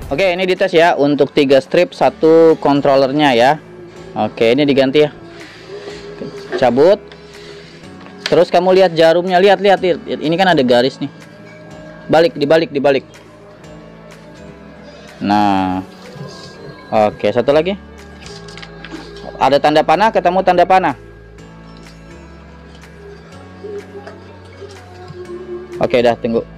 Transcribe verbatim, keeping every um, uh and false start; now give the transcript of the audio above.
Oke, ini dites ya untuk tiga strip satu kontrolernya ya. Oke, ini diganti ya. Cabut. Terus kamu lihat jarumnya, lihat lihat lihat. Ini kan ada garis nih. Balik, dibalik, dibalik. Nah. Oke, satu lagi. Ada tanda panah, ketemu tanda panah. Oke, dah tunggu.